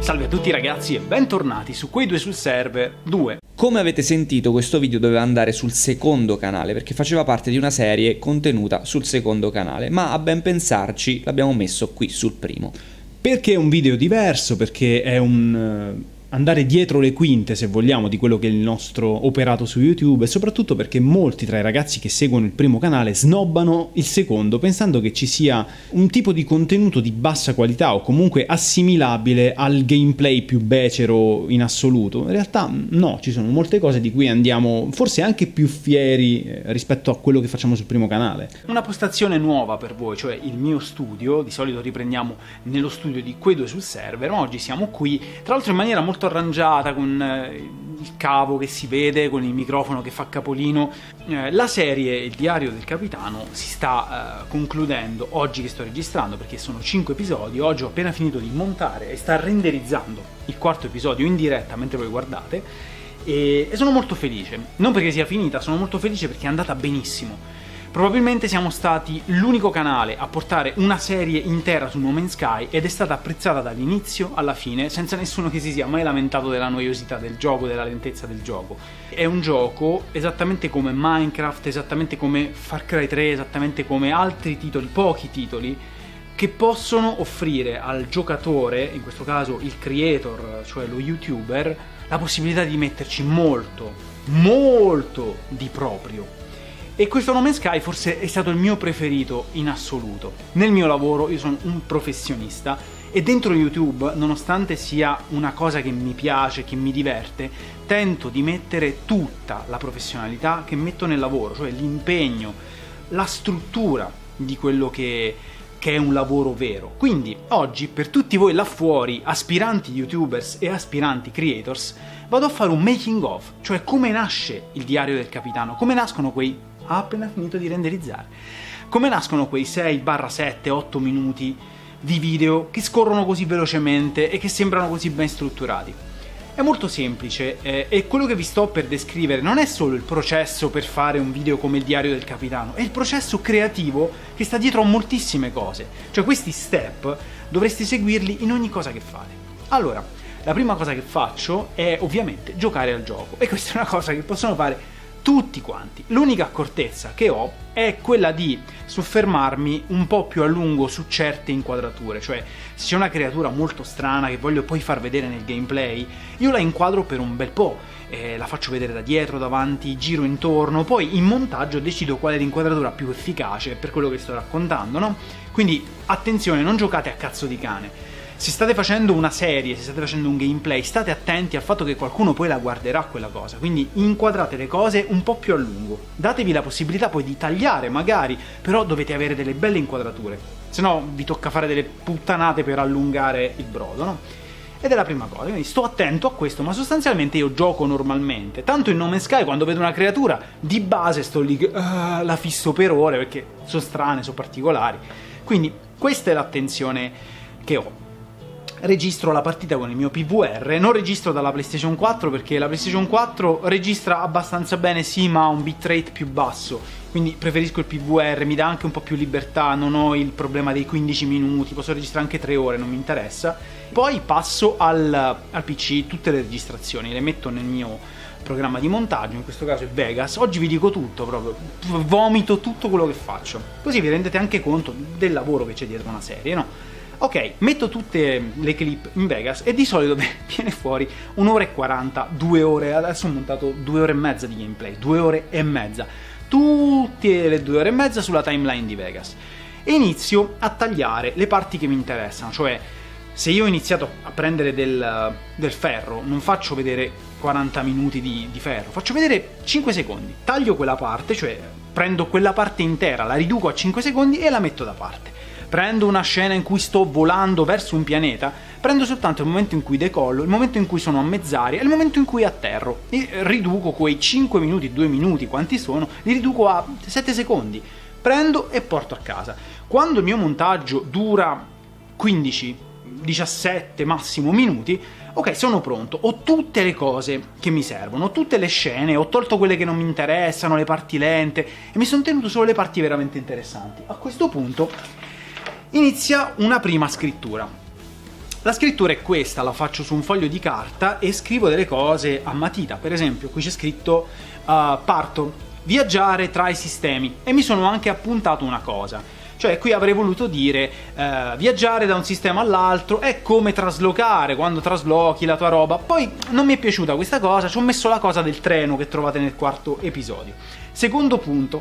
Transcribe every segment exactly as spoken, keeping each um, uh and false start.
Salve a tutti ragazzi e bentornati su Quei due sul server due. Come avete sentito, questo video doveva andare sul secondo canale perché faceva parte di una serie contenuta sul secondo canale, ma a ben pensarci l'abbiamo messo qui sul primo. Perché è un video diverso, perché è un uh, andare dietro le quinte, se vogliamo, di quello che è il nostro operato su YouTube, e soprattutto perché molti tra i ragazzi che seguono il primo canale snobbano il secondo pensando che ci sia un tipo di contenuto di bassa qualità o comunque assimilabile al gameplay più becero in assoluto. In realtà no, ci sono molte cose di cui andiamo forse anche più fieri eh, rispetto a quello che facciamo sul primo canale. Una postazione nuova per voi, cioè il mio studio. Di solito riprendiamo nello studio di Quei due sul server, ma oggi siamo qui, tra l'altro in maniera molto arrangiata, con eh, il cavo che si vede, con il microfono che fa capolino. Eh, la serie Il diario del capitano si sta eh, concludendo oggi che sto registrando, perché sono cinque episodi. Oggi ho appena finito di montare e sta renderizzando il quarto episodio in diretta mentre voi guardate, e, e sono molto felice, non perché sia finita, sono molto felice perché è andata benissimo. Probabilmente siamo stati l'unico canale a portare una serie intera su No Man's Sky ed è stata apprezzata dall'inizio alla fine, senza nessuno che si sia mai lamentato della noiosità del gioco, della lentezza del gioco. È un gioco esattamente come Minecraft, esattamente come Far Cry tre, esattamente come altri titoli, pochi titoli, che possono offrire al giocatore, in questo caso il creator, cioè lo youtuber, la possibilità di metterci molto, molto di proprio. E questo No Man's Sky forse è stato il mio preferito in assoluto. Nel mio lavoro io sono un professionista e dentro YouTube, nonostante sia una cosa che mi piace, che mi diverte, tento di mettere tutta la professionalità che metto nel lavoro, cioè l'impegno, la struttura di quello che, che è un lavoro vero. Quindi oggi, per tutti voi là fuori, aspiranti YouTubers e aspiranti creators, vado a fare un making of, cioè come nasce il diario del capitano, come nascono quei... ha appena finito di renderizzare. Come nascono quei sei sette otto minuti di video che scorrono così velocemente e che sembrano così ben strutturati? È molto semplice, eh, e quello che vi sto per descrivere non è solo il processo per fare un video come il diario del capitano, è il processo creativo che sta dietro a moltissime cose. Cioè questi step dovreste seguirli in ogni cosa che fate. Allora, la prima cosa che faccio è ovviamente giocare al gioco, e questa è una cosa che possono fare tutti quanti. L'unica accortezza che ho è quella di soffermarmi un po' più a lungo su certe inquadrature, cioè se c'è una creatura molto strana che voglio poi far vedere nel gameplay, io la inquadro per un bel po', eh, la faccio vedere da dietro, davanti, giro intorno, poi in montaggio decido qual è l'inquadratura più efficace per quello che sto raccontando, no? Quindi attenzione, non giocate a cazzo di cane. Se state facendo una serie, se state facendo un gameplay, state attenti al fatto che qualcuno poi la guarderà quella cosa, quindi inquadrate le cose un po' più a lungo. Datevi la possibilità poi di tagliare magari, però dovete avere delle belle inquadrature, se no vi tocca fare delle puttanate per allungare il brodo, no? Ed è la prima cosa, quindi sto attento a questo, ma sostanzialmente io gioco normalmente. Tanto in No Man's Sky, quando vedo una creatura, di base sto lì, uh, la fisso per ore, perché sono strane, sono particolari. Quindi questa è l'attenzione che ho. Registro la partita con il mio P V R, non registro dalla PlayStation quattro perché la PlayStation quattro registra abbastanza bene, sì, ma ha un bitrate più basso, quindi preferisco il P V R, mi dà anche un po' più libertà, non ho il problema dei quindici minuti, posso registrare anche tre ore, non mi interessa. Poi passo al, al P C, tutte le registrazioni le metto nel mio programma di montaggio, in questo caso è Vegas. Oggi vi dico tutto, proprio vomito tutto quello che faccio, così vi rendete anche conto del lavoro che c'è dietro una serie, no? Ok, metto tutte le clip in Vegas e di solito viene fuori un'ora e quaranta, due ore, adesso ho montato due ore e mezza di gameplay, due ore e mezza, tutte le due ore e mezza sulla timeline di Vegas. E inizio a tagliare le parti che mi interessano, cioè se io ho iniziato a prendere del, del ferro, non faccio vedere quaranta minuti di, di ferro, faccio vedere cinque secondi, taglio quella parte, cioè prendo quella parte intera, la riduco a cinque secondi e la metto da parte. Prendo una scena in cui sto volando verso un pianeta, prendo soltanto il momento in cui decollo, il momento in cui sono a mezz'aria e il momento in cui atterro, e riduco quei cinque minuti, due minuti, quanti sono, li riduco a sette secondi, prendo e porto a casa. Quando il mio montaggio dura quindici, diciassette massimo minuti, ok, sono pronto, ho tutte le cose che mi servono, ho tutte le scene, ho tolto quelle che non mi interessano, le parti lente, e mi sono tenuto solo le parti veramente interessanti. A questo punto inizia una prima scrittura. La scrittura è questa, la faccio su un foglio di carta e scrivo delle cose a matita. Per esempio, qui c'è scritto uh, parto, viaggiare tra i sistemi, e mi sono anche appuntato una cosa. Cioè, qui avrei voluto dire uh, viaggiare da un sistema all'altro è come traslocare, quando traslochi la tua roba. Poi non mi è piaciuta questa cosa, ci ho messo la cosa del treno che trovate nel quarto episodio. Secondo punto,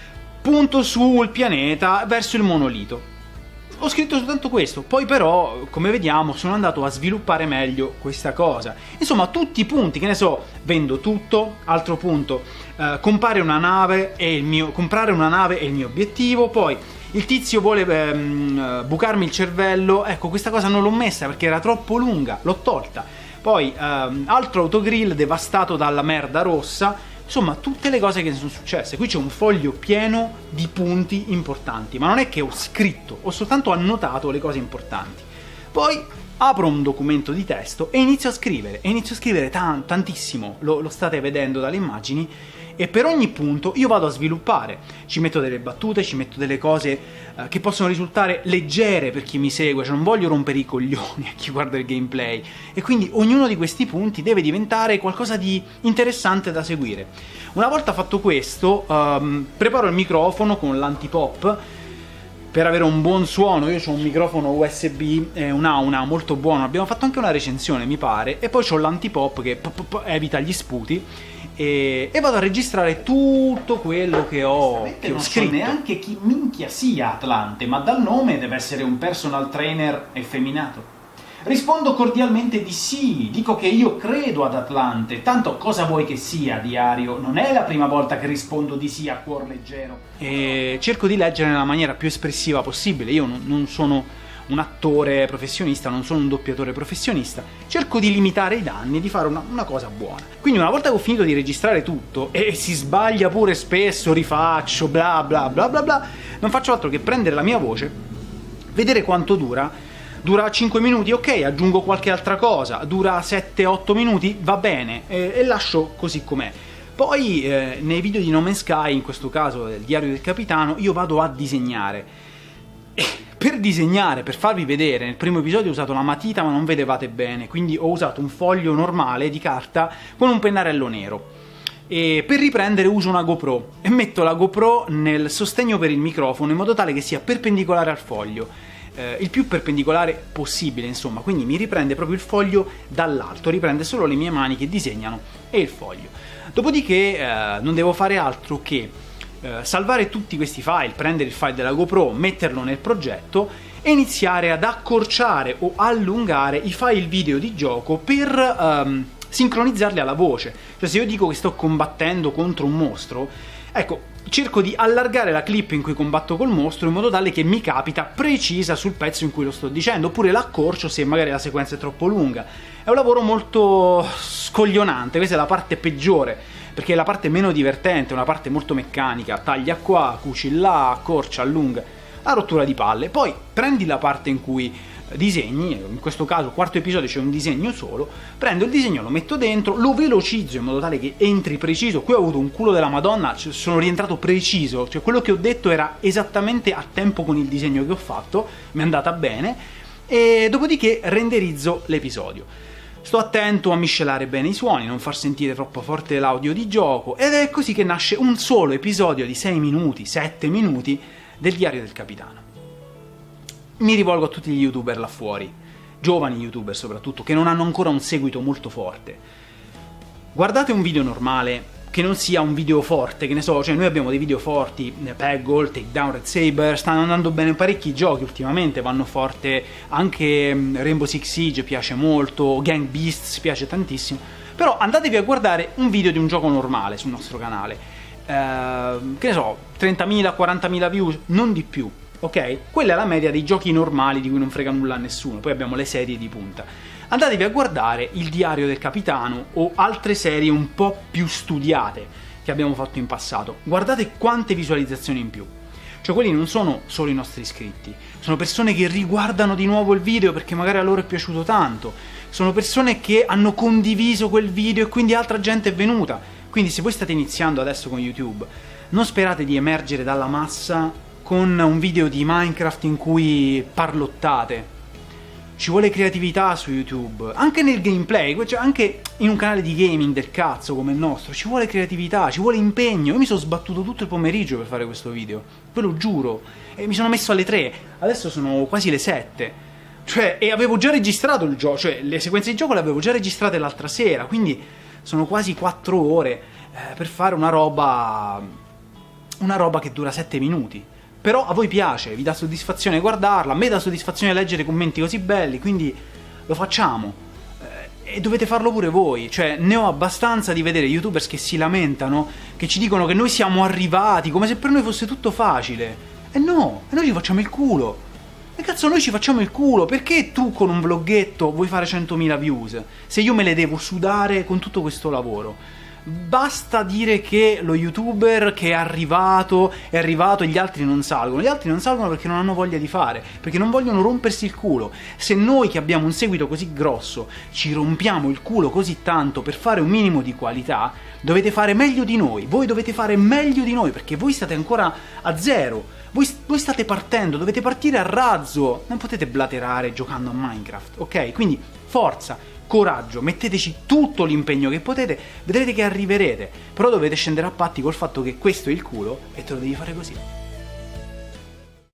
punto sul pianeta verso il monolito. Ho scritto soltanto questo, poi però, come vediamo, sono andato a sviluppare meglio questa cosa. Insomma, tutti i punti, che ne so, vendo tutto, altro punto, eh, comprare una nave è il mio, comprare una nave è il mio obiettivo, poi il tizio vuole ehm, bucarmi il cervello, ecco, questa cosa non l'ho messa perché era troppo lunga, l'ho tolta. Poi, ehm, altro autogrill devastato dalla merda rossa. Insomma, tutte le cose che sono successe. Qui c'è un foglio pieno di punti importanti, ma non è che ho scritto, ho soltanto annotato le cose importanti. Poi apro un documento di testo e inizio a scrivere, e inizio a scrivere tan- tantissimo, lo, lo state vedendo dalle immagini, e per ogni punto io vado a sviluppare, ci metto delle battute, ci metto delle cose eh, che possono risultare leggere per chi mi segue, cioè non voglio rompere i coglioni a chi guarda il gameplay, e quindi ognuno di questi punti deve diventare qualcosa di interessante da seguire. Una volta fatto questo, um, preparo il microfono con l'antipop per avere un buon suono. Io ho un microfono U S B, eh, un Auna molto buono, abbiamo fatto anche una recensione mi pare, e poi ho l'antipop che p- p- evita gli sputi, e, e vado a registrare tutto quello che ho, che ho scritto. Non so neanche chi minchia sia Atlante, ma dal nome deve essere un personal trainer effeminato. Rispondo cordialmente di sì, dico che io credo ad Atlante, tanto cosa vuoi che sia, diario? Non è la prima volta che rispondo di sì a cuor leggero. E cerco di leggere nella maniera più espressiva possibile. Io non, non sono un attore professionista, non sono un doppiatore professionista, cerco di limitare i danni e di fare una, una cosa buona. Quindi una volta che ho finito di registrare tutto, e si sbaglia pure spesso, rifaccio, bla bla bla bla bla, non faccio altro che prendere la mia voce, vedere quanto dura. Dura cinque minuti, ok, aggiungo qualche altra cosa, dura sette otto minuti, va bene, e, e lascio così com'è. Poi eh, nei video di No Man's Sky, in questo caso del diario del capitano, io vado a disegnare. E per disegnare, per farvi vedere, nel primo episodio ho usato la matita ma non vedevate bene, quindi ho usato un foglio normale di carta con un pennarello nero. E per riprendere uso una GoPro e metto la GoPro nel sostegno per il microfono in modo tale che sia perpendicolare al foglio. Eh, il più perpendicolare possibile, insomma, quindi mi riprende proprio il foglio dall'alto, riprende solo le mie mani che disegnano e il foglio. Dopodiché eh, non devo fare altro che eh, salvare tutti questi file, prendere il file della GoPro, metterlo nel progetto e iniziare ad accorciare o allungare i file video di gioco per ehm, sincronizzarli alla voce. Cioè, se io dico che sto combattendo contro un mostro, ecco, cerco di allargare la clip in cui combatto col mostro in modo tale che mi capita precisa sul pezzo in cui lo sto dicendo, oppure l'accorcio se magari la sequenza è troppo lunga. È un lavoro molto scoglionante, questa è la parte peggiore, perché è la parte meno divertente, una parte molto meccanica, taglia qua, cuci là, accorcia, allunga, la rottura di palle. Poi prendi la parte in cui disegni, in questo caso il quarto episodio c'è un disegno solo, prendo il disegno, lo metto dentro, lo velocizzo in modo tale che entri preciso. Qui ho avuto un culo della Madonna, cioè sono rientrato preciso, cioè quello che ho detto era esattamente a tempo con il disegno che ho fatto, mi è andata bene, e dopodiché renderizzo l'episodio. Sto attento a miscelare bene i suoni, non far sentire troppo forte l'audio di gioco, ed è così che nasce un solo episodio di sei minuti, sette minuti del Diario del Capitano. Mi rivolgo a tutti gli youtuber là fuori, giovani youtuber soprattutto, che non hanno ancora un seguito molto forte. Guardate un video normale, che non sia un video forte, che ne so, cioè noi abbiamo dei video forti, Peggle, Takedown, Red Saber, stanno andando bene parecchi giochi ultimamente, vanno forte anche Rainbow Six Siege, piace molto, Gang Beasts piace tantissimo, però andatevi a guardare un video di un gioco normale sul nostro canale, eh, che ne so, trentamila, quarantamila views, non di più. Ok? Quella è la media dei giochi normali di cui non frega nulla a nessuno. Poi abbiamo le serie di punta. Andatevi a guardare il Diario del Capitano o altre serie un po' più studiate che abbiamo fatto in passato. Guardate quante visualizzazioni in più. Cioè, quelli non sono solo i nostri iscritti, sono persone che riguardano di nuovo il video perché magari a loro è piaciuto tanto, sono persone che hanno condiviso quel video e quindi altra gente è venuta. Quindi se voi state iniziando adesso con YouTube, non sperate di emergere dalla massa con un video di Minecraft in cui parlottate. ci vuole creatività su YouTube, anche nel gameplay, cioè anche in un canale di gaming del cazzo come il nostro, ci vuole creatività, ci vuole impegno. Io mi sono sbattuto tutto il pomeriggio per fare questo video, ve lo giuro, e mi sono messo alle tre, adesso sono quasi le sette, cioè, e avevo già registrato il gioco, cioè le sequenze di gioco le avevo già registrate l'altra sera, quindi sono quasi quattro ore eh, per fare una roba, una roba che dura sette minuti. Però a voi piace, vi dà soddisfazione guardarla, a me dà soddisfazione leggere commenti così belli, quindi lo facciamo. Eh, e dovete farlo pure voi, cioè ne ho abbastanza di vedere youtubers che si lamentano, che ci dicono che noi siamo arrivati, come se per noi fosse tutto facile. E no, e noi ci facciamo il culo. E cazzo, noi ci facciamo il culo, perché tu con un vloggetto vuoi fare centomila views, se io me le devo sudare con tutto questo lavoro? Basta dire che lo youtuber che è arrivato è arrivato e gli altri non salgono. Gli altri non salgono perché non hanno voglia di fare, perché non vogliono rompersi il culo. Se noi che abbiamo un seguito così grosso ci rompiamo il culo così tanto per fare un minimo di qualità, dovete fare meglio di noi. Voi dovete fare meglio di noi, perché voi state ancora a zero. Voi, voi state partendo, dovete partire a razzo. Non potete blaterare giocando a Minecraft, ok? Quindi forza, coraggio, metteteci tutto l'impegno che potete, vedrete che arriverete, però dovete scendere a patti col fatto che questo è il culo e te lo devi fare così.